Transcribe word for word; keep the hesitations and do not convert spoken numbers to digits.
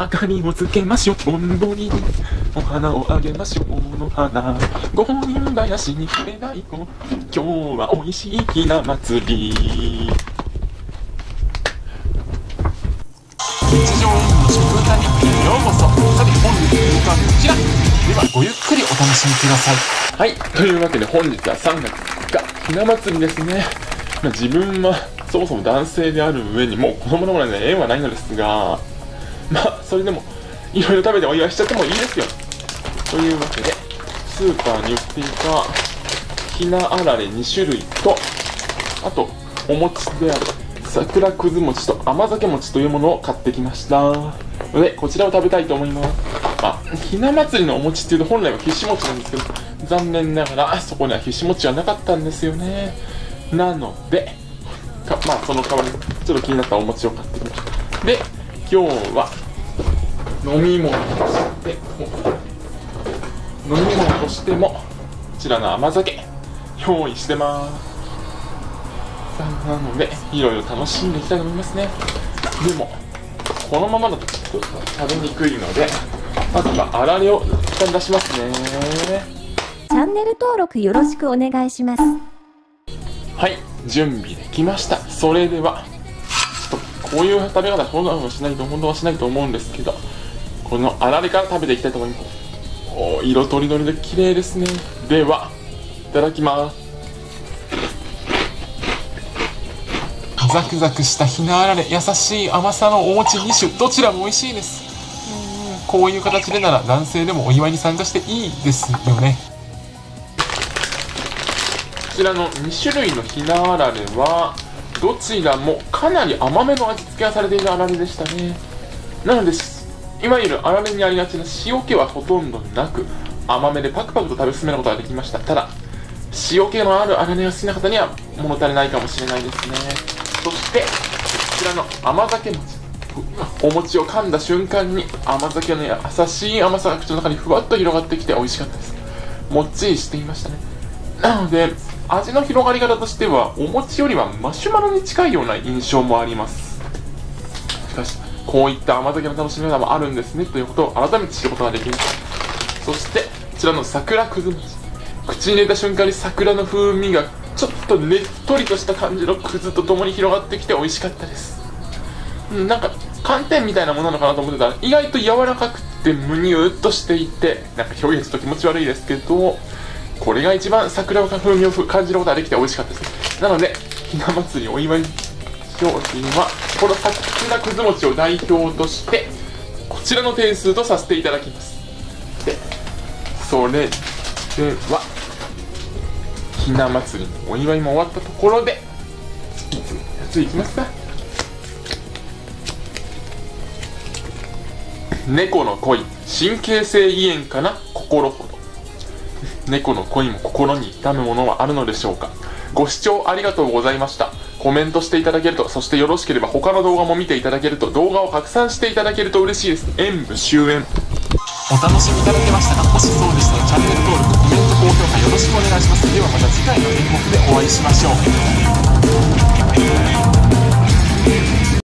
明かりをつけましょう、ぼんぼりにお花をあげましょう、の花五人林に触れない子、今日はおいしいひな祭り。日常演舞の食歌日記へようこそ。さて本日の歌はこちらでは、ごゆっくりお楽しみください。はい、というわけで本日はさんがつふつかひな祭りですね。まあ、自分はそもそも男性である上にもう子供の頃に縁はないのですが、まあそれでもいろいろ食べてお祝いしちゃってもいいですよ。というわけでスーパーに売っていたひなあられにしゅるいと、あとお餅である桜くず餅と甘酒餅というものを買ってきました。のでこちらを食べたいと思います。まあ、ひな祭りのお餅っていうと本来はひし餅なんですけど、残念ながらそこにはひし餅はなかったんですよね。なのでかまあその代わりにちょっと気になったお餅を買ってきました。で今日は飲み物として飲み物としてもこちらの甘酒用意してます。なのでいろいろ楽しんでいきたいと思いますね。でもこのままだとちょっと食べにくいので、まずはあられを一旦出しますね。 チャンネル登録よろしくお願いします。 はい、準備できました。それではちょっとこういう食べ方本当はしないと本当はしないと思うんですけど、このあられから食べていきたいと思います。おー、色とりどりで綺麗ですね。ではいただきます。ザクザクしたひなあられ、優しい甘さのお餅にしゅ、どちらも美味しいです。うん、こういう形でなら男性でもお祝いに参加していいですよね。こちらのにしゅるいのひなあられはどちらもかなり甘めの味付けがされているあられでしたね。なのでいわゆるあられにありがちな塩気はほとんどなく、甘めでパクパクと食べ進めることができました。ただ塩気のあるあられが好きな方には物足りないかもしれないですね。そしてこちらの甘酒餅、お餅を噛んだ瞬間に甘酒の優しい甘さが口の中にふわっと広がってきて美味しかったです。もっちりしていましたね。なので味の広がり方としてはお餅よりはマシュマロに近いような印象もあります。しかしこういった甘酒の楽しみ方もあるんですねということを改めて知ることができました。そしてこちらの桜くず餅、口に入れた瞬間に桜の風味がちょっとねっとりとした感じのくずとともに広がってきて美味しかったです。うん、なんか寒天みたいなものなのかなと思ってたら意外と柔らかくてむにゅっとしていて、なんか表現ちょっと気持ち悪いですけど、これが一番桜の風味を感じることができて美味しかったです。なのでひな祭りお祝い商品はこの桜くず餅を代表としてこちらの点数とさせていただきます。でそれではひな祭りのお祝いも終わったところでいつもやついきますか。猫の恋、神経性胃炎かな心ほど。猫の恋も心に痛むものはあるのでしょうか。ご視聴ありがとうございました。コメントしていただけると、そしてよろしければ他の動画も見ていただけると、動画を拡散していただけると嬉しいです。演舞終演。お楽しみいただけましたか。もしそうでしたらチャンネル登録、コメント、高評価よろしくお願いします。ではまた次回の演目でお会いしましょう。